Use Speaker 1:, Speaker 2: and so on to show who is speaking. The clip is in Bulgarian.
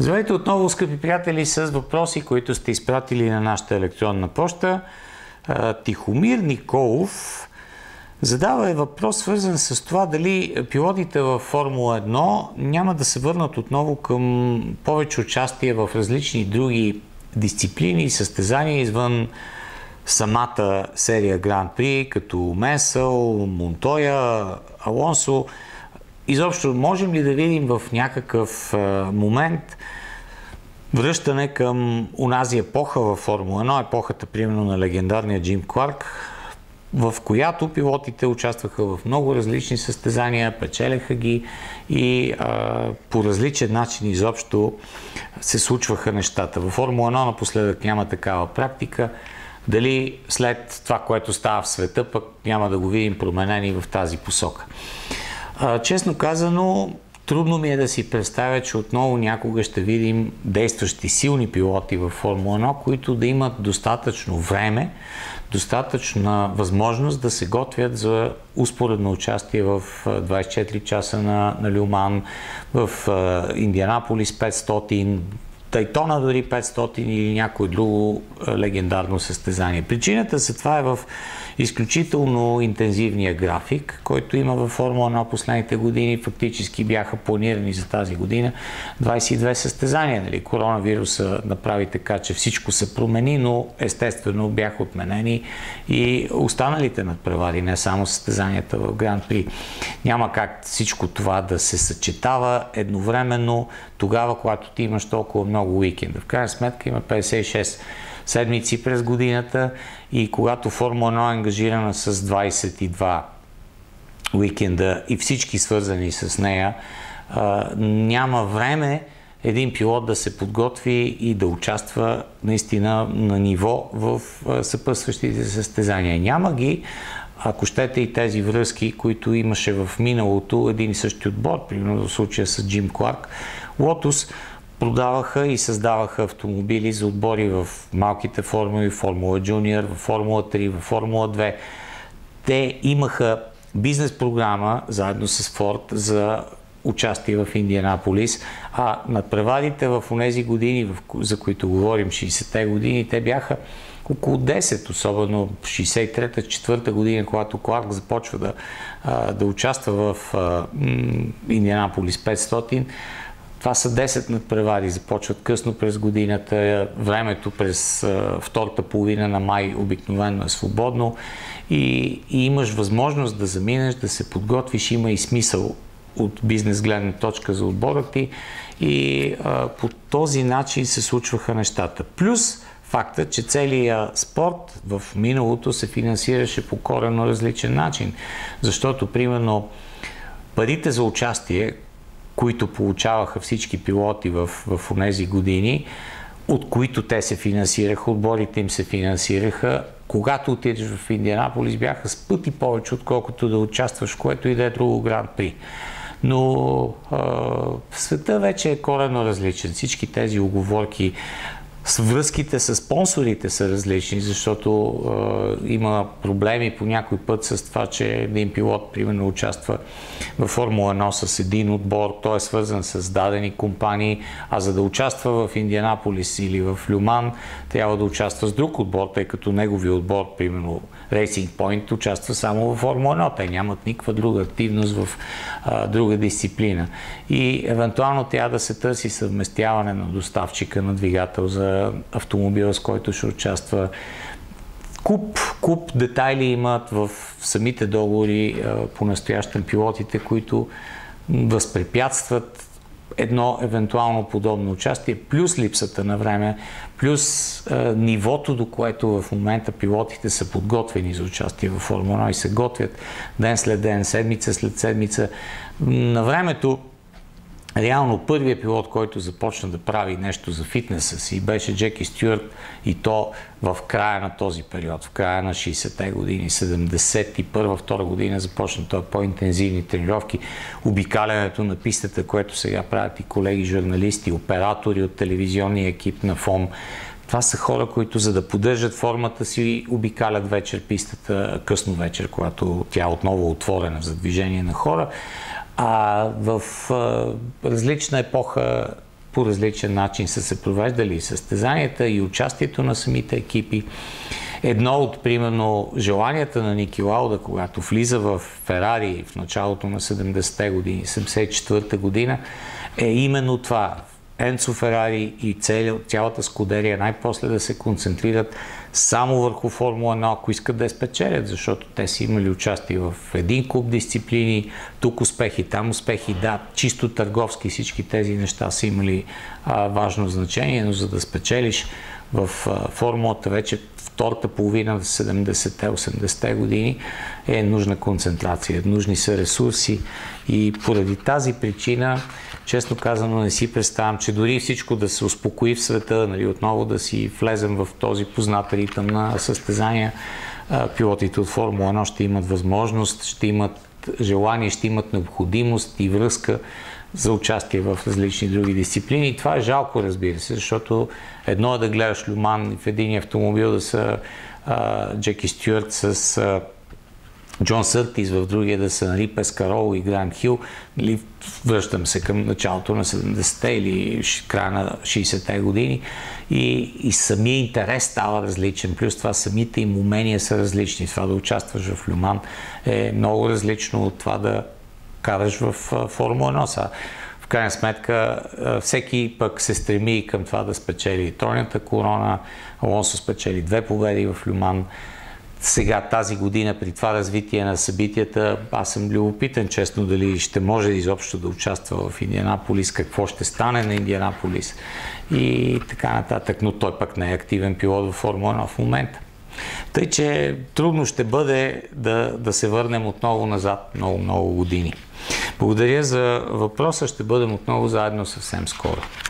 Speaker 1: Здравейте отново, скъпи приятели, с въпроси, които сте изпратили на нашата електронна поща. Тихомир Николов задава въпрос, свързан с това дали пилотите във Формула 1 няма да се върнат отново към повече участие в различни други дисциплини и състезания извън самата серия Гран При, като Месъл, Монтоя, Алонсо. Изобщо, можем ли да видим в някакъв момент връщане към онази епоха във Формула 1, епохата примерно на легендарния Джим Кларк, в която пилотите участваха в много различни състезания, печелеха ги и по различен начин изобщо се случваха нещата. Във Формула 1 напоследък няма такава практика. Дали след това, което става в света, пък няма да го видим променени в тази посока. Честно казано, трудно ми е да си представя, че отново някога ще видим действащи силни пилоти във Формула 1, които да имат достатъчно време, достатъчна възможност да се готвят за успоредно участие в 24 часа на Ле Ман, в Индианаполис 500, Дайтона дори 500 или някое друго легендарно състезание. Причината за това е в изключително интензивния график, който има във Формула 1 последните години. Фактически бяха планирани за тази година 22 състезания. Нали? Коронавируса направи така, че всичко се промени, но естествено бяха отменени и останалите надпревари, не само състезанията в Гран При. Няма как всичко това да се съчетава едновременно тогава, когато ти имаш толкова много уикенда. В крайна сметка има 56 седмици през годината и когато Формула 1 е ангажирана с 22 уикенда и всички свързани с нея, няма време един пилот да се подготви и да участва наистина на ниво в съпътстващите състезания. Няма ги, ако щете, и тези връзки, които имаше в миналото един и същи отбор, примерно в случая с Джим Кларк. Лотус продаваха и създаваха автомобили за отбори в малките формули, Формула Джуниор, в Формула 3, в Формула 2. Те имаха бизнес програма заедно с Форд за участие в Индианаполис, а надпреварите в онези години, за които говорим, 60-те години, те бяха около 10, особено в 63-та година, когато Кларк започва да участва в Индианаполис 500. Това са 10 надпревари, започват късно през годината, времето през втората половина на май обикновено е свободно и имаш възможност да заминеш, да се подготвиш, има и смисъл от бизнес гледна точка за отбора ти и по този начин се случваха нещата. Плюс факта, че целият спорт в миналото се финансираше по коренно различен начин, защото примерно парите за участие, които получаваха всички пилоти в онези години, от които те се финансираха, отборите им се финансираха, когато отидеш в Индианаполис, бяха с пъти повече, отколкото да участваш в което и да е друго Гран При. Но света вече е коренно различен. Всички тези уговорки, връзките с спонсорите са различни, защото има проблеми по някой път с това, че един пилот, примерно, участва във Формула 1 с един отбор, той е свързан с дадени компании, а за да участва в Индианаполис или в Ле Ман, трябва да участва с друг отбор, тъй като неговия отбор, примерно Racing Point, участва само във Формула 1. Те нямат никаква друга активност в друга дисциплина. И евентуално трябва да се търси съвместяване на доставчика на двигател за автомобила, с който ще участва. Куп детайли имат в самите договори по настоящен пилотите, които възпрепятстват едно евентуално подобно участие, плюс липсата на време, плюс нивото, до което в момента пилотите са подготвени за участие в Формула 1 и се готвят ден след ден, седмица след седмица. На времето реално първият пилот, който започна да прави нещо за фитнеса си, беше Джеки Стюарт, и то в края на този период, в края на 60-те години, 71-2 година започна това по-интензивни тренировки, обикалянето на пистата, което сега правят и колеги журналисти, оператори от телевизионния екип на ФОМ. Това са хора, които за да поддържат формата си обикалят вечер пистата, късно вечер, когато тя отново е отворена за движение на хора. А в различна епоха по различен начин са се провеждали и състезанията, и участието на самите екипи. Едно от, примерно, желанията на Ники Лауда, когато влиза в Ферари в началото на 70-те години, 74-та година, е именно това. Енцо Ферари и цялата Скудерия най-после да се концентрират само върху Формула 1, ако искат да я спечелят, защото те са имали участие в един куп дисциплини, тук успехи, там успехи, да, чисто търговски всички тези неща са имали важно значение, но за да спечелиш в формулата вече втората половина в 70-те, 80-те години е нужна концентрация, нужни са ресурси и поради тази причина, честно казано, не си представям, че дори всичко да се успокои в света, нали, отново да си влезем в този познат ритъм на състезания, пилотите от Формула 1 ще имат възможност, ще имат желание, ще имат необходимост и връзка за участие в различни други дисциплини. И това е жалко, разбира се, защото едно е да гледаш Люман в един автомобил да са Джеки Стюарт с Джон Съртис, в другия да са нали, Пескарол и Грайм Хил. Нали, връщам се към началото на 70-те или края на 60-те години и самия интерес става различен. Плюс това самите им умения са различни. Това да участваш в Люман е много различно от това да караш в Формула 1. В крайна сметка всеки пък се стреми към това да спечели тройната корона. Алонсо спечели 2 победи в Люман. Сега тази година при това развитие на събитията аз съм любопитен, честно, дали ще може изобщо да участва в Индианаполис, какво ще стане на Индианаполис и така нататък, но той пък не е активен пилот в Формула 1 в момента. Тъй, че трудно ще бъде да се върнем отново назад много години. Благодаря за въпроса, ще бъдем отново заедно съвсем скоро.